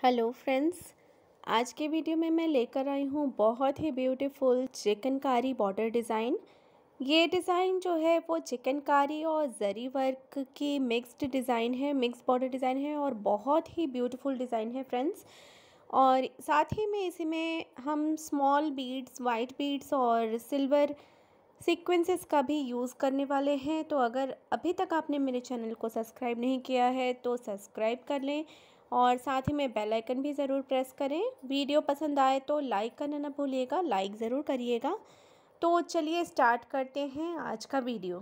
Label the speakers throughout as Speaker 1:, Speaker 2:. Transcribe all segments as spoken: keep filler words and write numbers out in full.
Speaker 1: Hello friends, आज के video में मैं लेकर आई हूँ बहुत ही ब्यूटीफुल चिकनकारी बॉर्डर डिज़ाइन। ये डिज़ाइन जो है वो चिकनकारी और जरी वर्क की मिक्स्ड डिज़ाइन है, मिक्स बॉर्डर डिज़ाइन है और बहुत ही ब्यूटीफुल डिज़ाइन है फ्रेंड्स। और साथ ही में इसी में हम स्मॉल बीड्स, वाइट बीड्स और सिल्वर सीक्वेंसेस का भी यूज़ करने वाले हैं। तो अगर अभी तक आपने मेरे चैनल को सब्सक्राइब नहीं किया है तो सब्सक्राइब कर लें और साथ ही में बेल आइकन भी ज़रूर प्रेस करें। वीडियो पसंद आए तो लाइक करना ना भूलिएगा, लाइक ज़रूर करिएगा। तो चलिए स्टार्ट करते हैं आज का वीडियो।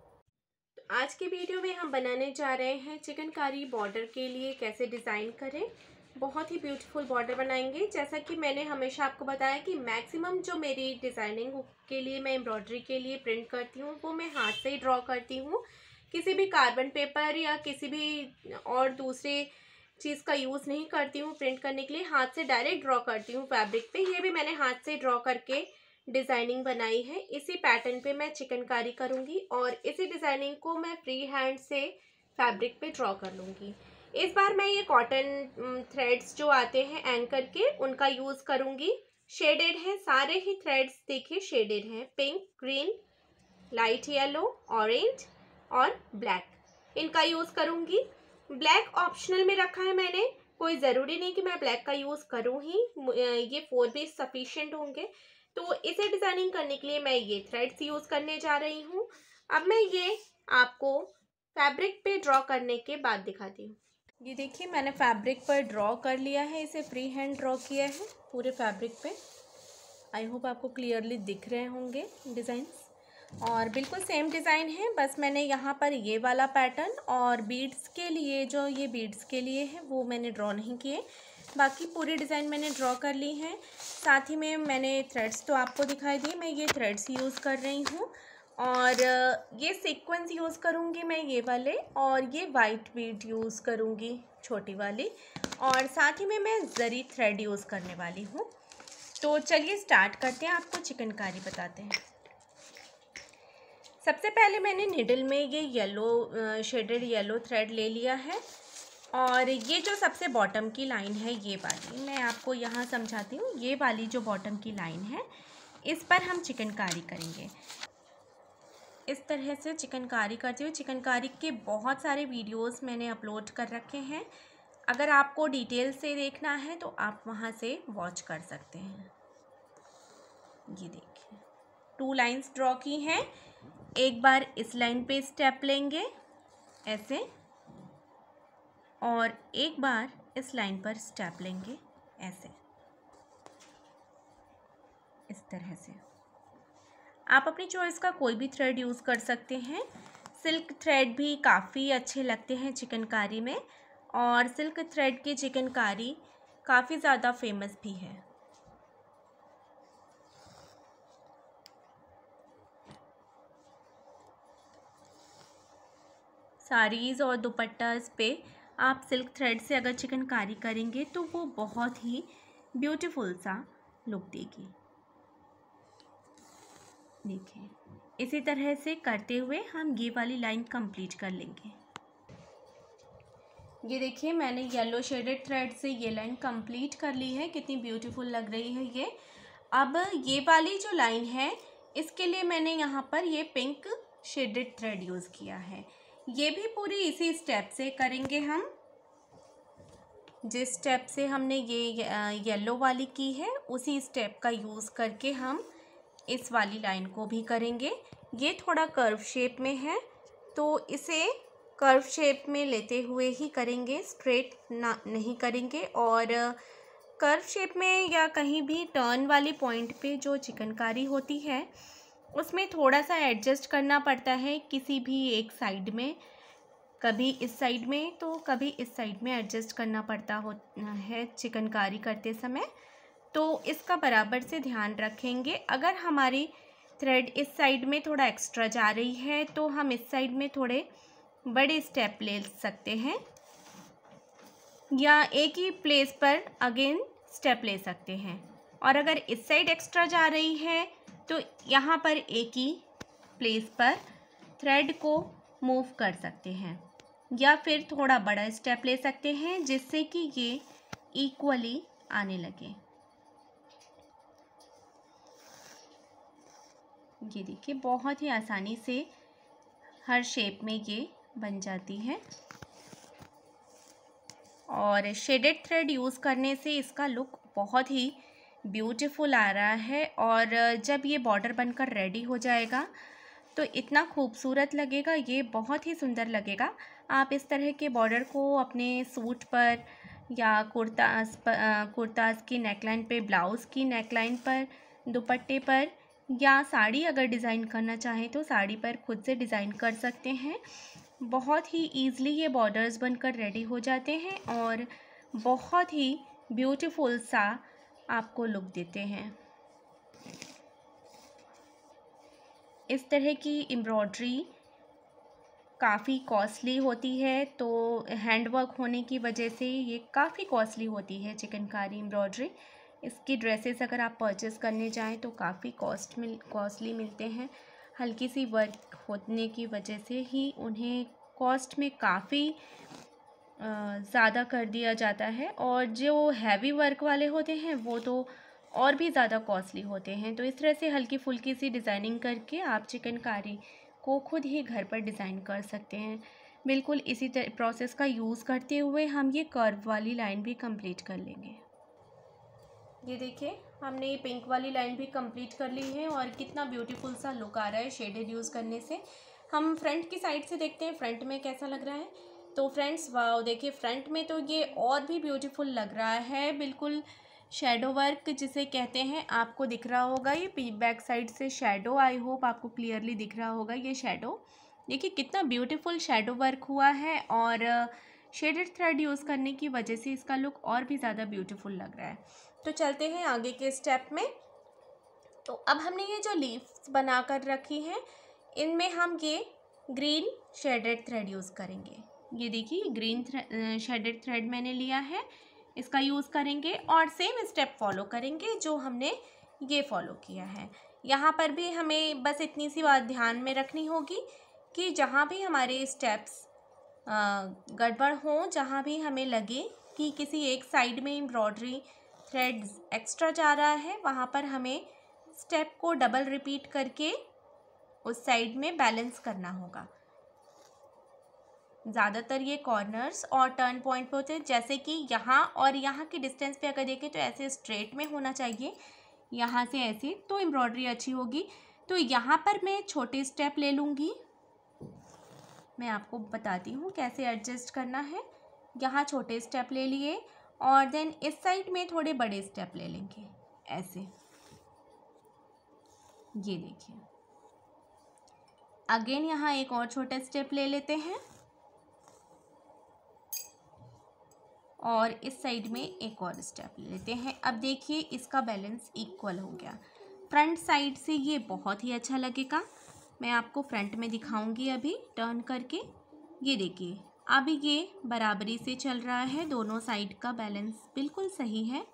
Speaker 1: तो आज की वीडियो में हम बनाने जा रहे हैं चिकनकारी बॉर्डर के लिए कैसे डिज़ाइन करें। बहुत ही ब्यूटीफुल बॉर्डर बनाएंगे। जैसा कि मैंने हमेशा आपको बताया कि मैक्सिमम जो मेरी डिज़ाइनिंग के लिए, मैं एम्ब्रॉयडरी के लिए प्रिंट करती हूँ वो मैं हाथ से ही ड्रॉ करती हूँ। किसी भी कार्बन पेपर या किसी भी और दूसरे चीज़ का यूज़ नहीं करती हूँ प्रिंट करने के लिए, हाथ से डायरेक्ट ड्रॉ करती हूँ फैब्रिक पे। ये भी मैंने हाथ से ड्रॉ करके डिज़ाइनिंग बनाई है। इसी पैटर्न पे मैं चिकनकारी करूँगी और इसी डिज़ाइनिंग को मैं फ्री हैंड से फैब्रिक पे ड्रॉ कर लूँगी। इस बार मैं ये कॉटन थ्रेड्स जो आते हैं एंकर के, उनका यूज़ करूँगी। शेडेड है सारे ही थ्रेड्स, देखिए शेडेड हैं, pink, green, light yellow, orange और ब्लैक, इनका यूज़ करूँगी। ब्लैक ऑप्शनल में रखा है मैंने, कोई ज़रूरी नहीं कि मैं ब्लैक का यूज़ करूँ ही, ये फोर भी सफिशिएंट होंगे। तो इसे डिज़ाइनिंग करने के लिए मैं ये थ्रेड्स यूज़ करने जा रही हूँ। अब मैं ये आपको फैब्रिक पे ड्रॉ करने के बाद दिखाती हूँ। ये देखिए मैंने फैब्रिक पर ड्रॉ कर लिया है, इसे फ्री हैंड ड्रॉ किया है पूरे फैब्रिक पे। आई होप आपको क्लियरली दिख रहे होंगे डिज़ाइंस। और बिल्कुल सेम डिज़ाइन है, बस मैंने यहाँ पर ये वाला पैटर्न और बीड्स के लिए, जो ये बीड्स के लिए है वो मैंने ड्रॉ नहीं किए, बाकी पूरी डिज़ाइन मैंने ड्रॉ कर ली है। साथ ही में मैंने थ्रेड्स तो आपको दिखाई दिए, मैं ये थ्रेड्स यूज़ कर रही हूँ और ये सीक्वेंस यूज़ करूँगी मैं ये वाले, और ये वाइट बीड यूज़ करूँगी छोटी वाली, और साथ ही में मैं जरी थ्रेड यूज़ करने वाली हूँ। तो चलिए स्टार्ट करते हैं, आपको चिकनकारी बताते हैं। सबसे पहले मैंने निडल में ये येलो शेडेड येलो थ्रेड ले लिया है और ये जो सबसे बॉटम की लाइन है ये वाली, मैं आपको यहाँ समझाती हूँ। ये वाली जो बॉटम की लाइन है इस पर हम चिकनकारी करेंगे। इस तरह से चिकनकारी करते हुए, चिकनकारी के बहुत सारे वीडियोस मैंने अपलोड कर रखे हैं, अगर आपको डिटेल से देखना है तो आप वहाँ से वॉच कर सकते हैं। ये देखिए टू लाइंस ड्रॉ की हैं। एक बार इस लाइन पे स्टेप लेंगे ऐसे, और एक बार इस लाइन पर स्टेप लेंगे ऐसे, इस तरह से। आप अपनी चॉइस का कोई भी थ्रेड यूज़ कर सकते हैं। सिल्क थ्रेड भी काफ़ी अच्छे लगते हैं चिकनकारी में, और सिल्क थ्रेड की चिकनकारी काफ़ी ज़्यादा फेमस भी है। साड़ीज़ और दुपट्टास पे आप सिल्क थ्रेड से अगर चिकनकारी करेंगे तो वो बहुत ही ब्यूटीफुल सा लुक देगी। देखिए इसी तरह से करते हुए हम ये वाली लाइन कंप्लीट कर लेंगे। ये देखिए मैंने येलो शेडेड थ्रेड से ये लाइन कंप्लीट कर ली है, कितनी ब्यूटीफुल लग रही है ये। अब ये वाली जो लाइन है इसके लिए मैंने यहाँ पर ये पिंक शेडेड थ्रेड यूज़ किया है। ये भी पूरी इसी स्टेप से करेंगे हम, जिस स्टेप से हमने ये येलो वाली की है उसी स्टेप का यूज़ करके हम इस वाली लाइन को भी करेंगे। ये थोड़ा कर्व शेप में है तो इसे कर्व शेप में लेते हुए ही करेंगे, स्ट्रेट ना नहीं करेंगे। और कर्व शेप में या कहीं भी टर्न वाली पॉइंट पे जो चिकनकारी होती है उसमें थोड़ा सा एडजस्ट करना पड़ता है, किसी भी एक साइड में, कभी इस साइड में तो कभी इस साइड में एडजस्ट करना पड़ता हो है चिकनकारी करते समय। तो इसका बराबर से ध्यान रखेंगे। अगर हमारी थ्रेड इस साइड में थोड़ा एक्स्ट्रा जा रही है तो हम इस साइड में थोड़े बड़े स्टेप ले सकते हैं, या एक ही प्लेस पर अगेन स्टेप ले सकते हैं। और अगर इस साइड एक्स्ट्रा जा रही है तो यहाँ पर एक ही प्लेस पर थ्रेड को मूव कर सकते हैं, या फिर थोड़ा बड़ा स्टेप ले सकते हैं जिससे कि ये इक्वली आने लगे। ये देखिए बहुत ही आसानी से हर शेप में ये बन जाती है और शेडेड थ्रेड यूज़ करने से इसका लुक बहुत ही ब्यूटीफुल आ रहा है और जब ये बॉर्डर बनकर रेडी हो जाएगा तो इतना खूबसूरत लगेगा, ये बहुत ही सुंदर लगेगा। आप इस तरह के बॉर्डर को अपने सूट पर या कुर्तास कुर्तास की नेकलाइन पे, ब्लाउज़ की नेकलाइन पर, दुपट्टे पर या साड़ी अगर डिज़ाइन करना चाहें तो साड़ी पर खुद से डिज़ाइन कर सकते हैं। बहुत ही ईज़िली ये बॉर्डर्स बनकर रेडी हो जाते हैं और बहुत ही ब्यूटीफुल सा आपको लुक देते हैं। इस तरह की एम्ब्रॉयडरी काफ़ी कॉस्टली होती है, तो हैंडवर्क होने की वजह से ये काफ़ी कॉस्टली होती है चिकनकारी एम्ब्रॉयडरी। इसकी ड्रेसेस अगर आप परचेज़ करने जाएं तो काफ़ी कॉस्ट मिल कॉस्टली मिलते हैं। हल्की सी वर्क होने की वजह से ही उन्हें कॉस्ट में काफ़ी ज़्यादा कर दिया जाता है और जो हैवी वर्क वाले होते हैं वो तो और भी ज़्यादा कॉस्टली होते हैं। तो इस तरह से हल्की फुल्की सी डिज़ाइनिंग करके आप चिकनकारी को खुद ही घर पर डिज़ाइन कर सकते हैं। बिल्कुल इसी प्रोसेस का यूज़ करते हुए हम ये कर्व वाली लाइन भी कंप्लीट कर लेंगे। ये देखिए हमने ये पिंक वाली लाइन भी कंप्लीट कर ली है और कितना ब्यूटीफुल सा लुक आ रहा है शेडेड यूज़ करने से। हम फ्रंट की साइड से देखते हैं फ्रंट में कैसा लग रहा है। तो फ्रेंड्स वाओ, देखिए फ्रंट में तो ये और भी ब्यूटीफुल लग रहा है, बिल्कुल शेडो वर्क जिसे कहते हैं आपको दिख रहा होगा। ये बैक साइड से शेडो, आई होप आपको क्लियरली दिख रहा होगा ये शेडो। देखिए कितना ब्यूटीफुल शेडो वर्क हुआ है और शेडेड थ्रेड यूज़ करने की वजह से इसका लुक और भी ज़्यादा ब्यूटीफुल लग रहा है। तो चलते हैं आगे के स्टेप में। तो अब हमने ये जो लीव्स बना कर रखी हैं इनमें हम ये ग्रीन शेडेड थ्रेड यूज़ करेंगे। ये देखिए ग्रीन शेडेड थ्रेड मैंने लिया है, इसका यूज़ करेंगे और सेम स्टेप फॉलो करेंगे जो हमने ये फॉलो किया है। यहाँ पर भी हमें बस इतनी सी बात ध्यान में रखनी होगी कि जहाँ भी हमारे स्टेप्स गड़बड़ हों, जहाँ भी हमें लगे कि किसी एक साइड में एम्ब्रॉयडरी थ्रेड एक्स्ट्रा जा रहा है, वहाँ पर हमें स्टेप को डबल रिपीट करके उस साइड में बैलेंस करना होगा। ज़्यादातर ये कॉर्नर्स और टर्न पॉइंट पे होते हैं, जैसे कि यहाँ और यहाँ की डिस्टेंस पे अगर देखें तो ऐसे स्ट्रेट में होना चाहिए, यहाँ से ऐसे तो एम्ब्रॉयडरी अच्छी होगी। तो यहाँ पर मैं छोटे स्टेप ले लूँगी, मैं आपको बताती हूँ कैसे एडजस्ट करना है। यहाँ छोटे स्टेप ले लिए और देन इस साइड में थोड़े बड़े स्टेप ले लेंगे ऐसे। ये देखिए अगेन यहाँ एक और छोटा स्टेप ले लेते हैं और इस साइड में एक और स्टेप ले लेते हैं। अब देखिए इसका बैलेंस इक्वल हो गया। फ्रंट साइड से ये बहुत ही अच्छा लगेगा। मैं आपको फ्रंट में दिखाऊंगी अभी टर्न करके। ये देखिए अब ये बराबरी से चल रहा है, दोनों साइड का बैलेंस बिल्कुल सही है।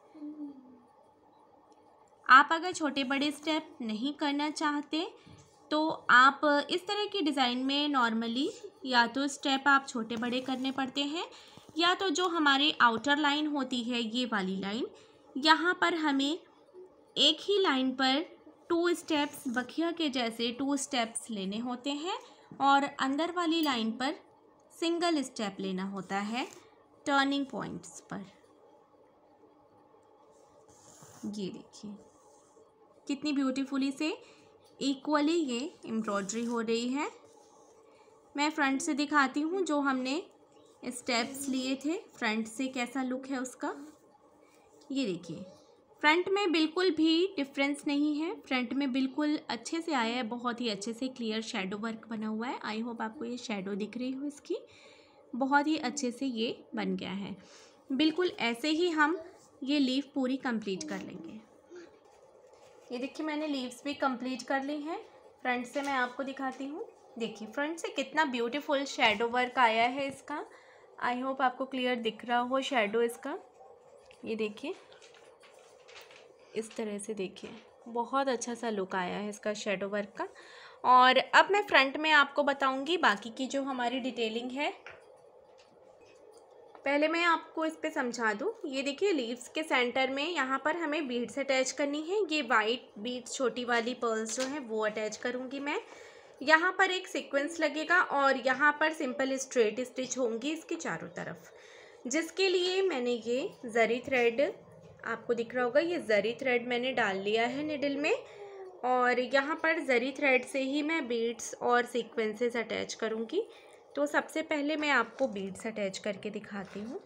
Speaker 1: आप अगर छोटे बड़े स्टेप नहीं करना चाहते तो आप इस तरह की डिज़ाइन में नॉर्मली या तो स्टेप आप छोटे बड़े करने पड़ते हैं या तो जो हमारे आउटर लाइन होती है ये वाली लाइन, यहाँ पर हमें एक ही लाइन पर टू स्टेप्स बखिया के जैसे टू स्टेप्स लेने होते हैं और अंदर वाली लाइन पर सिंगल स्टेप लेना होता है टर्निंग पॉइंट्स पर। ये देखिए कितनी ब्यूटीफुली से इक्वली ये एम्ब्रॉयडरी हो रही है। मैं फ्रंट से दिखाती हूँ जो हमने स्टेप्स लिए थे, फ्रंट से कैसा लुक है उसका। ये देखिए फ्रंट में बिल्कुल भी डिफरेंस नहीं है, फ्रंट में बिल्कुल अच्छे से आया है, बहुत ही अच्छे से क्लियर शेडो वर्क बना हुआ है। आई होप आपको ये शेडो दिख रही हो इसकी, बहुत ही अच्छे से ये बन गया है। बिल्कुल ऐसे ही हम ये लीव पूरी कंप्लीट कर लेंगे। ये देखिए मैंने लीव्स भी कंप्लीट कर ली हैं। फ्रंट से मैं आपको दिखाती हूँ। देखिए फ्रंट से कितना ब्यूटीफुल शेडो वर्क आया है इसका। आई होप आपको क्लियर दिख रहा हो शेडो इसका। ये देखिए इस तरह से देखिए बहुत अच्छा सा लुक आया है इसका शेडो वर्क का। और अब मैं फ्रंट में आपको बताऊंगी बाकी की जो हमारी डिटेलिंग है। पहले मैं आपको इस पे समझा दूँ। ये देखिए लीव्स के सेंटर में यहाँ पर हमें बीड्स अटैच करनी है। ये वाइट बीड्स छोटी वाली पर्ल्स जो हैं वो अटैच करूँगी मैं। यहाँ पर एक सीक्वेंस लगेगा और यहाँ पर सिंपल स्ट्रेट स्टिच होंगी इसके चारों तरफ, जिसके लिए मैंने ये जरी थ्रेड, आपको दिख रहा होगा ये जरी थ्रेड मैंने डाल लिया है निडल में, और यहाँ पर जरी थ्रेड से ही मैं बीड्स और सीक्वेंसेस अटैच करूँगी। तो सबसे पहले मैं आपको बीड्स अटैच करके दिखाती हूँ।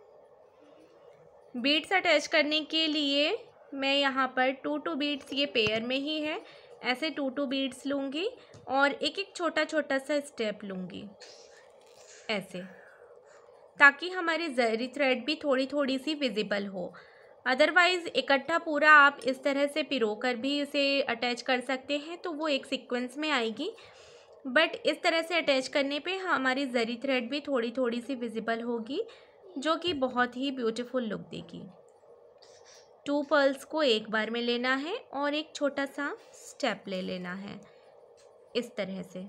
Speaker 1: बीड्स अटैच करने के लिए मैं यहाँ पर टू टू बीड्स, ये पेयर में ही है, ऐसे टू टू बीड्स लूँगी और एक एक छोटा छोटा सा स्टेप लूँगी ऐसे, ताकि हमारी जरी थ्रेड भी थोड़ी थोड़ी सी विजिबल हो। अदरवाइज़ इकट्ठा पूरा आप इस तरह से पिरो कर भी इसे अटैच कर सकते हैं तो वो एक सीक्वेंस में आएगी, बट इस तरह से अटैच करने पे हमारी जरी थ्रेड भी थोड़ी थोड़ी सी विजिबल होगी, जो कि बहुत ही ब्यूटीफुल लुक देगी। टू पर्ल्स को एक बार में लेना है और एक छोटा सा स्टेप ले लेना है इस तरह से।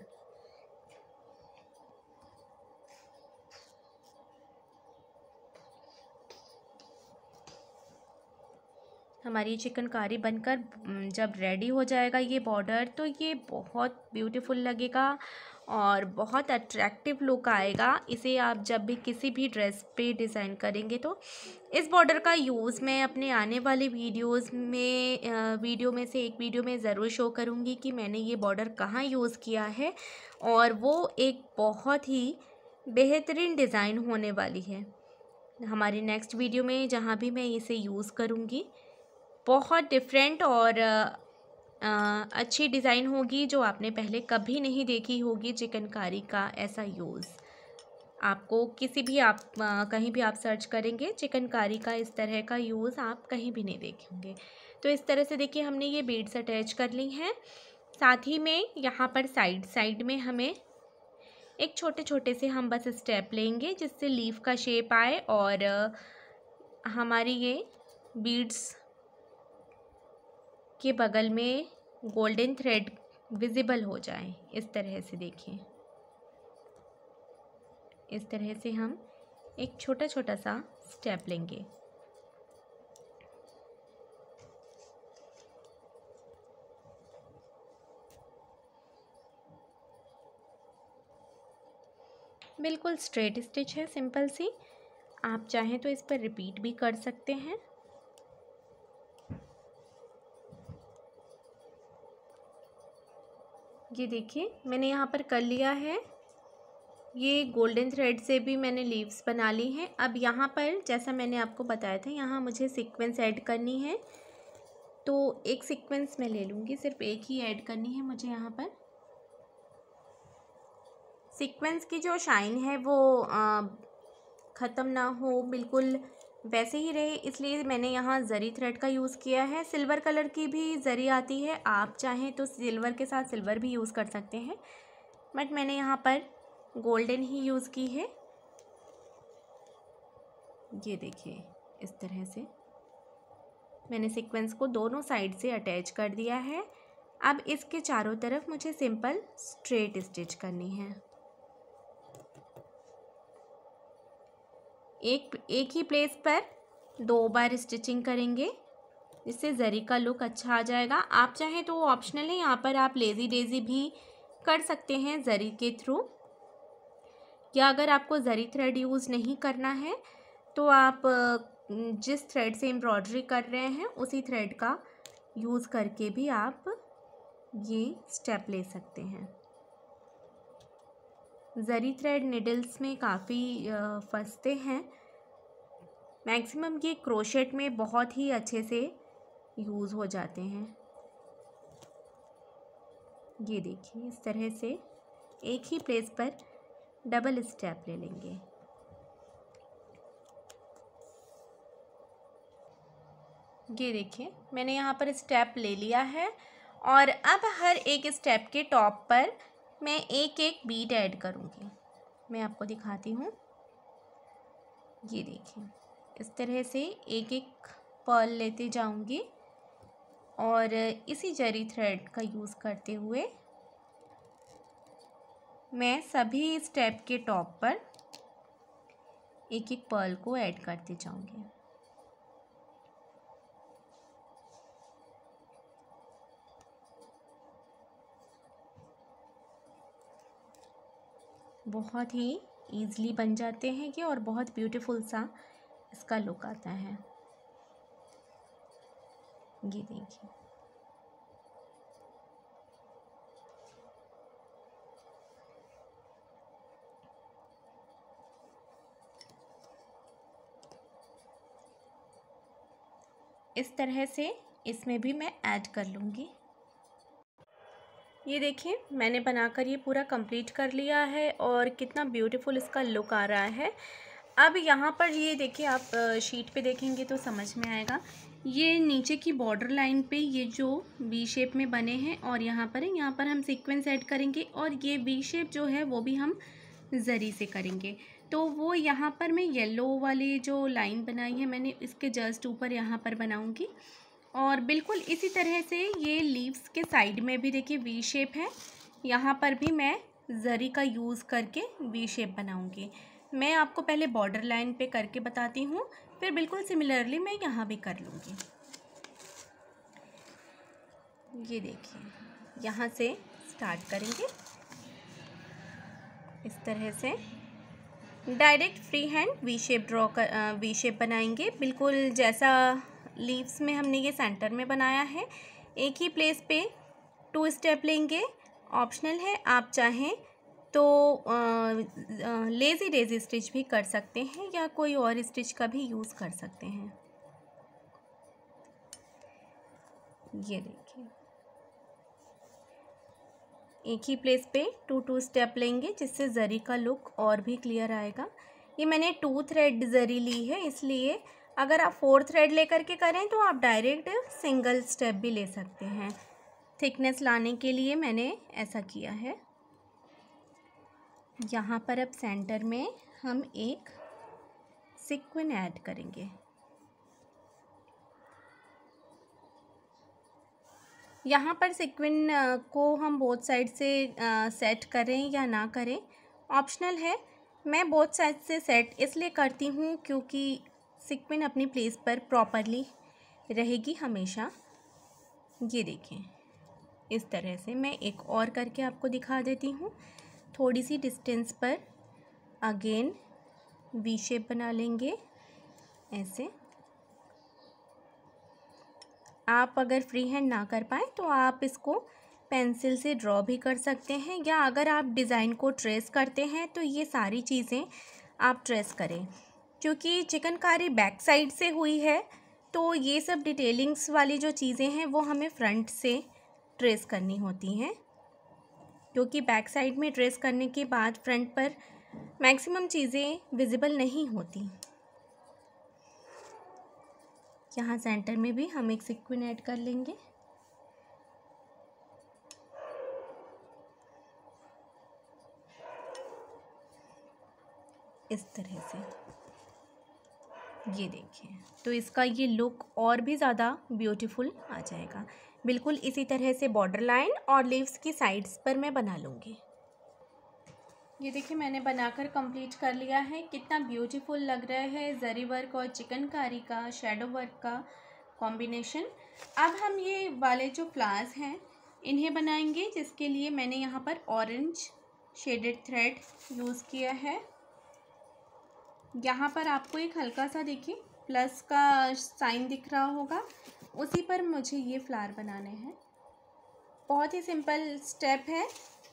Speaker 1: हमारी चिकनकारी बनकर जब रेडी हो जाएगा ये बॉर्डर, तो ये बहुत ब्यूटीफुल लगेगा और बहुत अट्रैक्टिव लुक आएगा। इसे आप जब भी किसी भी ड्रेस पे डिज़ाइन करेंगे तो इस बॉर्डर का यूज़ मैं अपने आने वाले वीडियोस में वीडियो में से एक वीडियो में ज़रूर शो करूँगी कि मैंने ये बॉर्डर कहाँ यूज़ किया है, और वो एक बहुत ही बेहतरीन डिज़ाइन होने वाली है हमारी नेक्स्ट वीडियो में, जहाँ भी मैं इसे यूज़ करूँगी। बहुत डिफरेंट और आ, अच्छी डिज़ाइन होगी जो आपने पहले कभी नहीं देखी होगी चिकनकारी का ऐसा यूज़। आपको किसी भी आप आ, कहीं भी आप सर्च करेंगे चिकनकारी का इस तरह का यूज़ आप कहीं भी नहीं देखेंगे। तो इस तरह से देखिए हमने ये बीड्स अटैच कर ली हैं। साथ ही में यहाँ पर साइड साइड में हमें एक छोटे छोटे से हम बस स्टेप लेंगे जिससे लीफ का शेप आए और हमारी ये बीड्स के बगल में गोल्डन थ्रेड विजिबल हो जाए। इस तरह से देखिए, इस तरह से हम एक छोटा छोटा सा स्टेप लेंगे। बिल्कुल स्ट्रेट स्टिच है, सिंपल सी। आप चाहें तो इस पर रिपीट भी कर सकते हैं। ये देखिए मैंने यहाँ पर कर लिया है। ये गोल्डन थ्रेड से भी मैंने लीव्स बना ली हैं। अब यहाँ पर जैसा मैंने आपको बताया था, यहाँ मुझे सीक्वेंस ऐड करनी है, तो एक सीक्वेंस मैं ले लूँगी, सिर्फ एक ही ऐड करनी है मुझे। यहाँ पर सीक्वेंस की जो शाइन है वो ख़त्म ना हो, बिल्कुल वैसे ही रहे, इसलिए मैंने यहाँ ज़री थ्रेड का यूज़ किया है। सिल्वर कलर की भी ज़री आती है, आप चाहें तो सिल्वर के साथ सिल्वर भी यूज़ कर सकते हैं, बट मैंने यहाँ पर गोल्डन ही यूज़ की है। ये देखिए इस तरह से मैंने सीक्वेंस को दोनों साइड से अटैच कर दिया है। अब इसके चारों तरफ मुझे सिंपल स्ट्रेट स्टिच करनी है। एक एक ही प्लेस पर दो बार स्टिचिंग करेंगे, जिससे ज़री का लुक अच्छा आ जाएगा। आप चाहें तो ऑप्शनल है, यहाँ पर आप लेज़ी डेज़ी भी कर सकते हैं ज़री के थ्रू, या अगर आपको ज़री थ्रेड यूज़ नहीं करना है तो आप जिस थ्रेड से एम्ब्रॉयडरी कर रहे हैं उसी थ्रेड का यूज़ करके भी आप ये स्टेप ले सकते हैं। ज़री थ्रेड निडल्स में काफ़ी फंसते हैं, मैक्सिमम ये क्रोशेट में बहुत ही अच्छे से यूज़ हो जाते हैं। ये देखिए इस तरह से एक ही प्लेस पर डबल स्टेप ले लेंगे। ये देखिए मैंने यहाँ पर स्टेप ले लिया है, और अब हर एक स्टेप के टॉप पर मैं एक एक बीट ऐड करूँगी। मैं आपको दिखाती हूँ। ये देखिए इस तरह से एक एक पर्ल लेते जाऊँगी और इसी जरी थ्रेड का यूज़ करते हुए मैं सभी स्टेप के टॉप पर एक एक पर्ल को ऐड करते जाऊंगी। बहुत ही ईज़िली बन जाते हैं ये और बहुत ब्यूटीफुल सा इसका लुक आता है। ये देखिए, इस तरह से इसमें भी मैं ऐड कर लूँगी। ये देखिए, मैंने बनाकर ये पूरा कंप्लीट कर लिया है और कितना ब्यूटीफुल इसका लुक आ रहा है। अब यहाँ पर ये देखिए, आप शीट पे देखेंगे तो समझ में आएगा। ये नीचे की बॉर्डर लाइन पे ये जो वी शेप में बने हैं और यहाँ पर है, यहाँ पर हम सीक्वेंस ऐड करेंगे और ये वी शेप जो है वो भी हम ज़री से करेंगे। तो वो यहाँ पर मैं येलो वाली जो लाइन बनाई है मैंने, इसके जस्ट ऊपर यहाँ पर बनाऊँगी। और बिल्कुल इसी तरह से ये लीव्स के साइड में भी देखिए वी शेप है, यहाँ पर भी मैं ज़री का यूज़ करके वी शेप बनाऊँगी। मैं आपको पहले बॉर्डर लाइन पे करके बताती हूँ, फिर बिल्कुल सिमिलरली मैं यहाँ भी कर लूँगी। ये देखिए, यहाँ से स्टार्ट करेंगे इस तरह से, direct free hand V shape draw कर वी शेप बनाएंगे, बिल्कुल जैसा लीव्स में हमने ये सेंटर में बनाया है। एक ही प्लेस पे टू स्टेप लेंगे, ऑप्शनल है, आप चाहें तो लेज़ी डेज़ी स्टिच भी कर सकते हैं या कोई और स्टिच का भी यूज़ कर सकते हैं। ये देखिए, एक ही प्लेस पे टू टू स्टेप लेंगे जिससे ज़री का लुक और भी क्लियर आएगा। ये मैंने टू थ्रेड ज़री ली है, इसलिए अगर आप फोर थ्रेड लेकर के करें तो आप डायरेक्ट सिंगल स्टेप भी ले सकते हैं। थिकनेस लाने के लिए मैंने ऐसा किया है। यहाँ पर अब सेंटर में हम एक सीक्वेंस ऐड करेंगे। यहाँ पर सीक्वेंस को हम बोथ साइड से सेट करें या ना करें, ऑप्शनल है। मैं बोथ साइड से सेट इसलिए करती हूँ क्योंकि सीक्वेंस अपनी प्लेस पर प्रॉपरली रहेगी हमेशा। ये देखें, इस तरह से मैं एक और करके आपको दिखा देती हूँ। थोड़ी सी डिस्टेंस पर अगेन वी शेप बना लेंगे ऐसे। आप अगर फ्री हैंड ना कर पाए तो आप इसको पेंसिल से ड्रॉ भी कर सकते हैं, या अगर आप डिज़ाइन को ट्रेस करते हैं तो ये सारी चीज़ें आप ट्रेस करें। क्योंकि चिकनकारी बैक साइड से हुई है तो ये सब डिटेलिंग्स वाली जो चीज़ें हैं वो हमें फ्रंट से ट्रेस करनी होती हैं, क्योंकि बैक साइड में ट्रेस करने के बाद फ्रंट पर मैक्सिमम चीज़ें विजिबल नहीं होती। यहाँ सेंटर में भी हम एक सीक्वेंस ऐड कर लेंगे। इस तरह से ये देखिए, तो इसका ये लुक और भी ज़्यादा ब्यूटीफुल आ जाएगा। बिल्कुल इसी तरह से बॉर्डर लाइन और लीव्स की साइड्स पर मैं बना लूँगी। ये देखिए, मैंने बनाकर कंप्लीट कर लिया है। कितना ब्यूटीफुल लग रहा है, ज़री वर्क और चिकनकारी का शैडो वर्क का कॉम्बिनेशन। अब हम ये वाले जो फ्लावर्स हैं इन्हें बनाएंगे, जिसके लिए मैंने यहाँ पर ऑरेंज शेडेड थ्रेड यूज़ किया है। यहाँ पर आपको एक हल्का सा देखिए प्लस का साइन दिख रहा होगा, उसी पर मुझे ये फ्लावर बनाने हैं। बहुत ही सिंपल स्टेप है,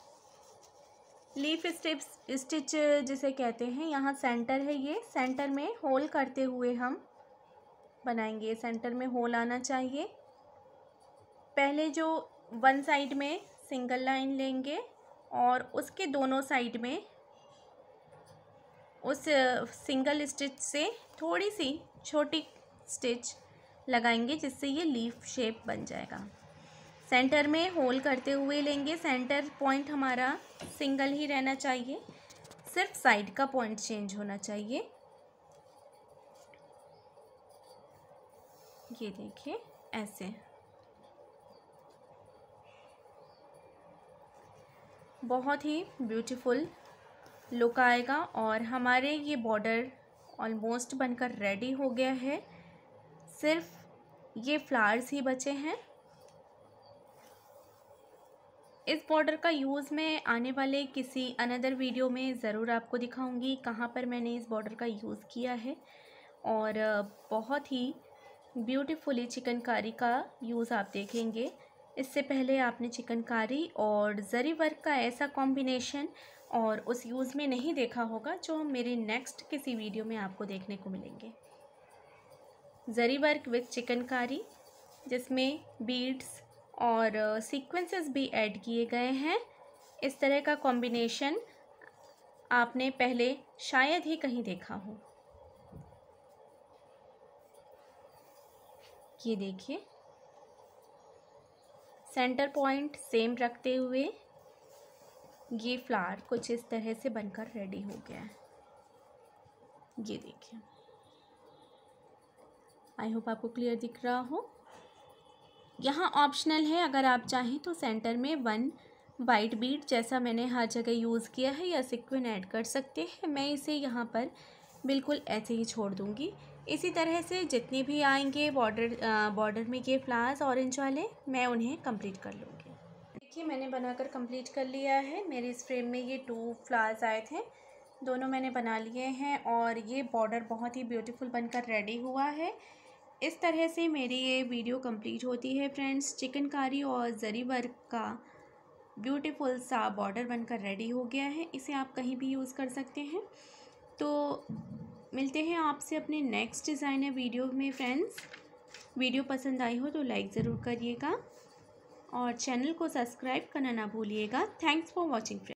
Speaker 1: लीफ स्टेप स्टिच जिसे कहते हैं। यहाँ सेंटर है, ये सेंटर में होल करते हुए हम बनाएंगे। सेंटर में होल आना चाहिए। पहले जो वन साइड में सिंगल लाइन लेंगे और उसके दोनों साइड में उस सिंगल स्टिच से थोड़ी सी छोटी स्टिच लगाएंगे, जिससे ये लीफ शेप बन जाएगा। सेंटर में होल करते हुए लेंगे। सेंटर पॉइंट हमारा सिंगल ही रहना चाहिए, सिर्फ साइड का पॉइंट चेंज होना चाहिए। ये देखिए, ऐसे बहुत ही ब्यूटीफुल लुक आएगा और हमारे ये बॉर्डर ऑलमोस्ट बनकर रेडी हो गया है। सिर्फ ये फ्लावर्स ही बचे हैं। इस बॉर्डर का यूज़ मैं आने वाले किसी अनदर वीडियो में ज़रूर आपको दिखाऊंगी कहाँ पर मैंने इस बॉर्डर का यूज़ किया है। और बहुत ही ब्यूटीफुली चिकनकारी का यूज़ आप देखेंगे। इससे पहले आपने चिकनकारी और ज़री वर्क का ऐसा कॉम्बिनेशन और उस यूज़ में नहीं देखा होगा जो मेरे नेक्स्ट किसी वीडियो में आपको देखने को मिलेंगे। ज़री वर्क विथ चिकनकारी जिसमें बीड्स और सीक्वेंसेस भी ऐड किए गए हैं। इस तरह का कॉम्बिनेशन आपने पहले शायद ही कहीं देखा हो। ये देखिए, सेंटर पॉइंट सेम रखते हुए ये फ्लावर कुछ इस तरह से बनकर रेडी हो गया है। ये देखिए, आई होप आपको क्लियर दिख रहा हो। यहाँ ऑप्शनल है, अगर आप चाहें तो सेंटर में वन वाइट बीड जैसा मैंने हर जगह यूज़ किया है या सिक्विन ऐड कर सकते हैं। मैं इसे यहाँ पर बिल्कुल ऐसे ही छोड़ दूँगी। इसी तरह से जितने भी आएंगे बॉर्डर बॉर्डर में ये फ्लावर्स ऑरेंज वाले, मैं उन्हें कंप्लीट कर लूँगी। देखिए, मैंने बनाकर कंप्लीट कर लिया है। मेरे इस फ्रेम में ये टू फ्लावर्स आए थे, दोनों मैंने बना लिए हैं और ये बॉर्डर बहुत ही ब्यूटीफुल बनकर रेडी हुआ है। इस तरह से मेरी ये वीडियो कंप्लीट होती है फ्रेंड्स। चिकनकारी और ज़री वर्क का ब्यूटीफुल सा बॉर्डर बनकर रेडी हो गया है। इसे आप कहीं भी यूज़ कर सकते हैं। तो मिलते हैं आपसे अपने नेक्स्ट डिज़ाइनर वीडियो में फ्रेंड्स। वीडियो पसंद आई हो तो लाइक ज़रूर करिएगा और चैनल को सब्सक्राइब करना ना भूलिएगा। Thanks for watching friends.